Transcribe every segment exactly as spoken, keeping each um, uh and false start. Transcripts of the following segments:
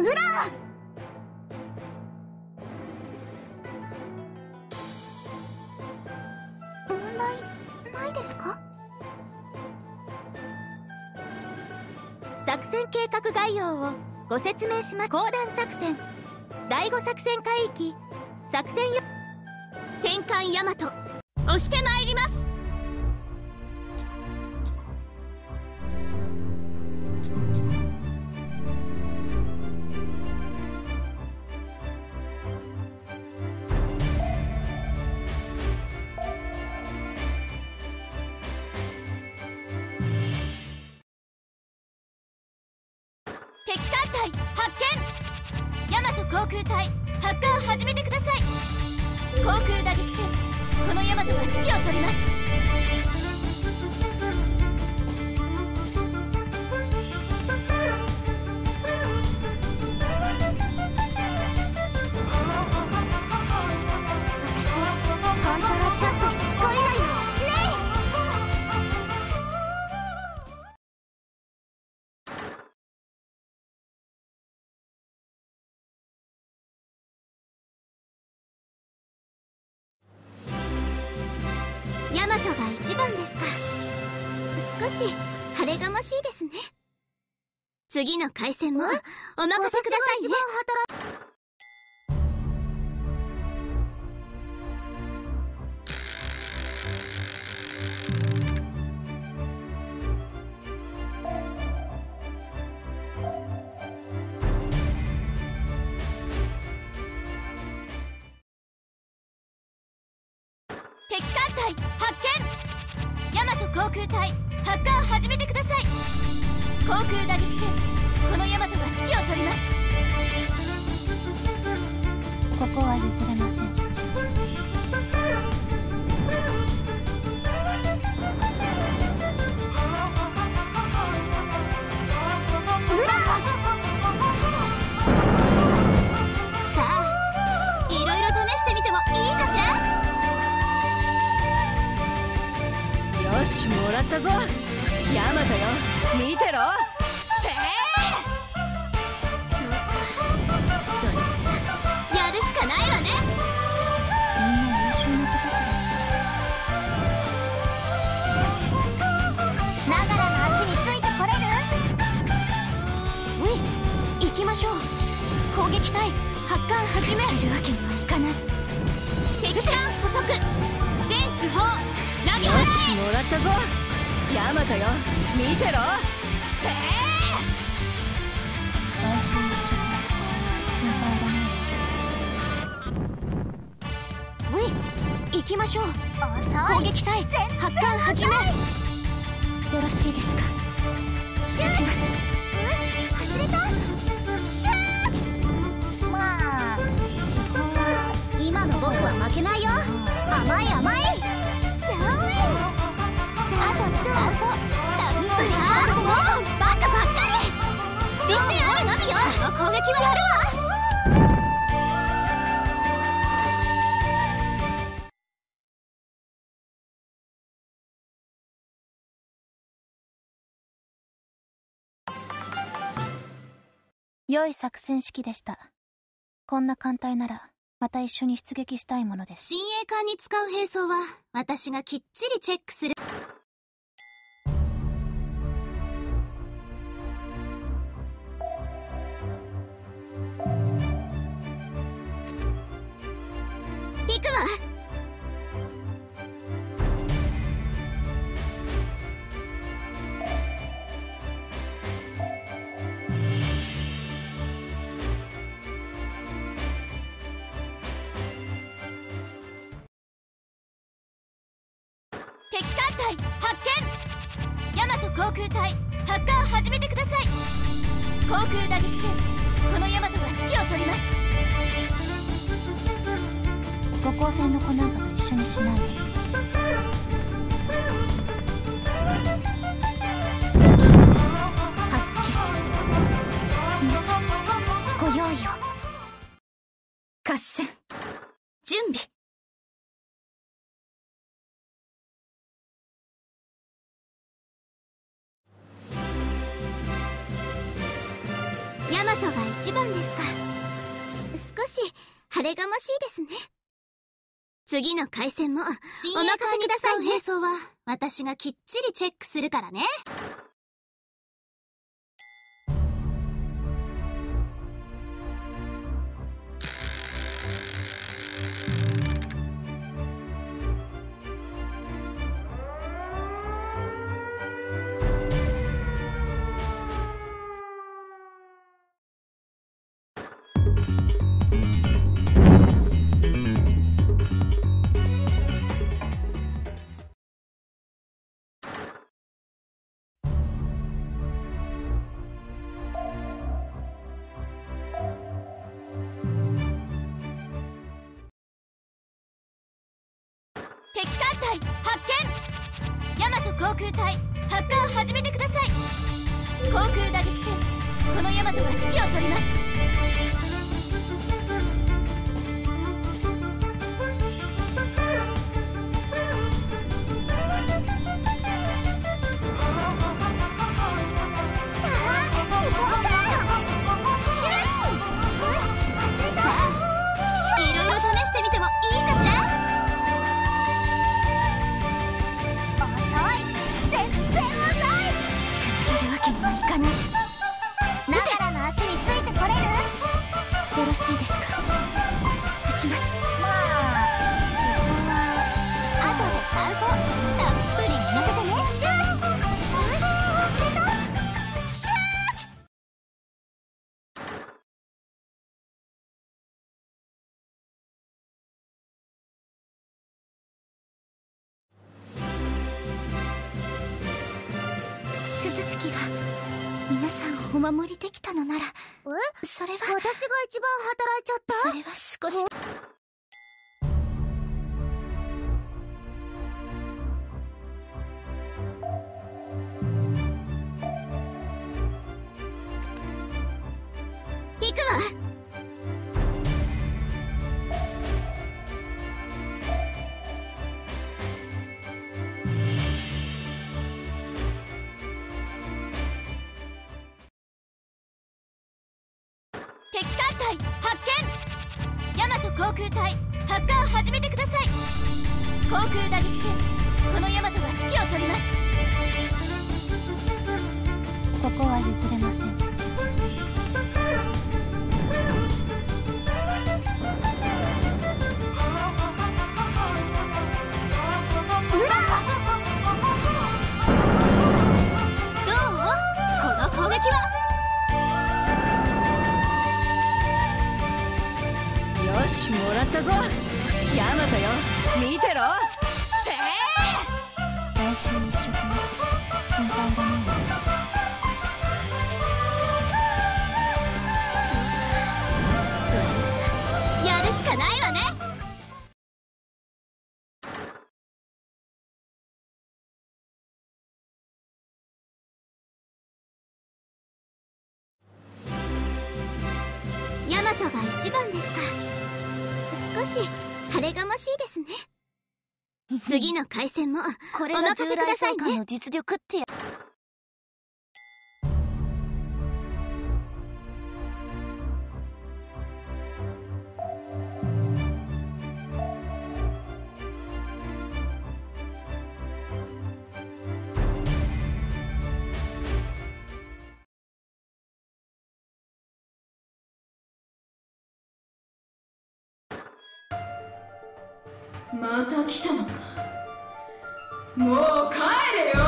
裏。問題ないですか？ 作戦計画概要をご説明します。講談作戦だいご作戦海域作戦よ戦艦ヤマト押してまいります。敵艦隊発見。ヤマト航空隊発艦を始めてください。航空打撃戦、このヤマトが指揮を執ります。 私本当はちょっとしつこいのよね。 ヤマトが一番ですか。少し晴れがましいですね。次の回戦もお任せくださいね。敵艦隊発見。ヤマト航空隊発艦を始めてください。航空打撃戦、このヤマトが指揮を執ります。 ここは譲れません。 さあ、いろいろ試してみてもいいかしら。 よし、もらったぞ。ヤマトよ、見てろ。てそうか、それならやるしかないわね。 みんな優秀な子たちです。ながらの足についてこれる？ うい、行きましょう。攻撃隊発艦始めるわけにはいかない。敵艦捕捉、全手法投げよ払し、もらったぞ。ヤマトよ、見てろ。て来週一緒心配だね。 え。うい、行きましょう。 遅い。 攻撃隊発艦始め。よろしいですか。撃ちます。 外れた。シャー。まあ基本は今の僕は負けないよ。甘い甘い。 あとどうぞ。ダメだ。もうバカばっかり。実践あるのみよ。この攻撃はやるわ。 良い作戦指揮でした。こんな艦隊ならまた一緒に出撃したいものです。 親衛艦に使う兵装は私がきっちりチェックする。行くわ。敵艦隊発見。ヤマト航空隊発艦を始めてください。航空打撃戦、このヤマトが指揮を執ります。 五光線の子なんかと一緒にしないで。 発見。皆さんご用意を。合戦準備。ヤマトが一一番ですか。少し晴れがましいですね。次の回戦もお任せくださいね。 並走は私がきっちりチェックするからね。 敵艦隊発見。ヤマト航空隊発艦を始めてください。航空打撃戦、このヤマトが指揮を執ります。 よろしいですか。撃ちます。 まあそこは後で感想たっぷり聞かせてね。シュートシュート。 鈴月が皆さんをお守りできたのなら、 え？ それは私が一番働いちゃった？ それは少し。 行くわ。敵艦隊発見。ヤマト航空隊発艦を始めてください。航空打撃戦、このヤマトが指揮を執ります。 ここは譲れません。 どう？この攻撃は。 よし、もらったぞ。ヤマトよ、見てろ。てー来週一緒に心配だね。 やるしかないわね。ヤマトが一番ですか。少し晴れがましいですね。次の回戦もおこれが任せくだ従来さいね。 総監の実力ってや。 また来たのか。もう帰れよ。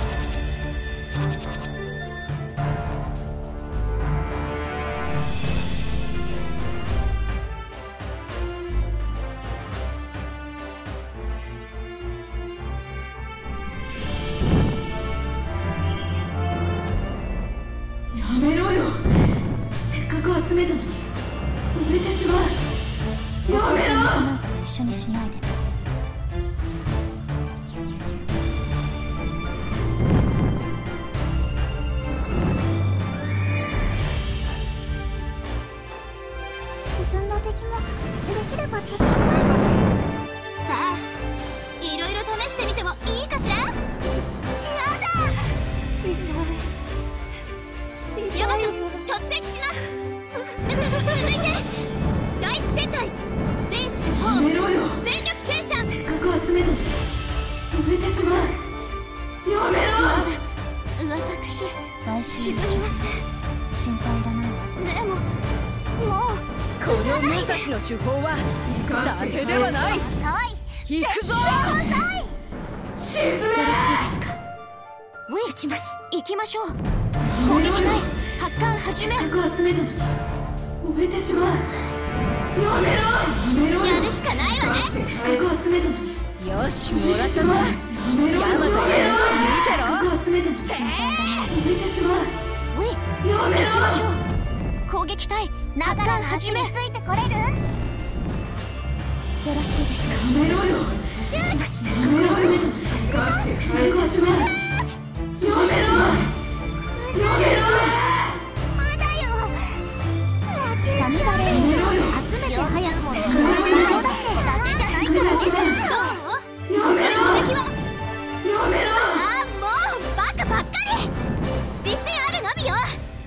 やめろよ。せっかく集めたのに止めてしまう。やめろ。 一緒にしないで。 てしまう。やめろ。 私来週沈みます。 心配いらないわ。 でももうこの武蔵の手法は伊達ではない。行くぞ。 沈め。 よろしいですか。撃ちます。行きましょう。攻撃隊発艦始め。 せっかく集めたのに燃えてしまう。やめろ。やめろよ。 やるしかないわね。 せっかく集めたのによし、もらったぞ。 やめろよ。 ヤマトの練習見せろ。 せっかく集めたのに燃えてしまう。 ウィやめろ。 行きましょう。攻撃隊発艦始め。よついてこれる？ ろしいですか。 やめろよ。 撃ちます。 せっかく集めたのに燃えてしまう。やめろ。やめろ。 まだよ。 サニバレー集めて早くもその場所だってだけじゃないからね。どう？ やめろ。 攻撃はやめろ。 あーもうバカばっかり。実践あるのみよ。やるわ。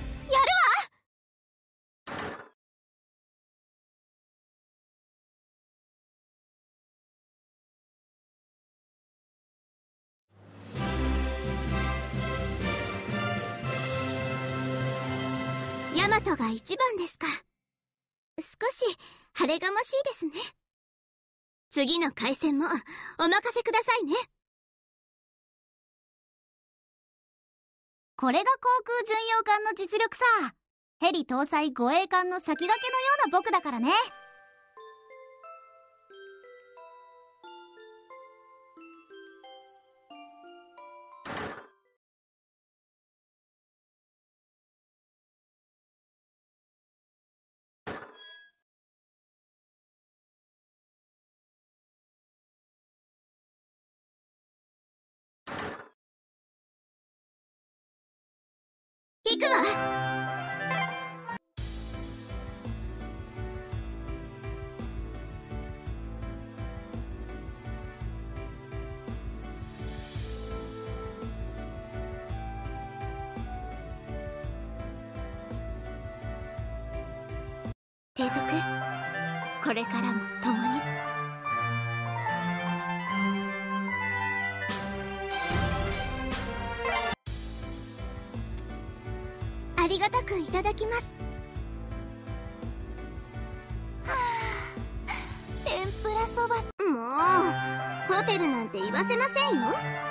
ヤマトが一番ですか。少し晴れがましいですね。次の回戦もお任せくださいね。 これが航空巡洋艦の実力さ。ヘリ搭載護衛艦の先駆けのような僕だからね。 行くわ。提督、これからも共に。ありがたくいただきます。はあ、天ぷらそば。もうホテルなんて言わせませんよ。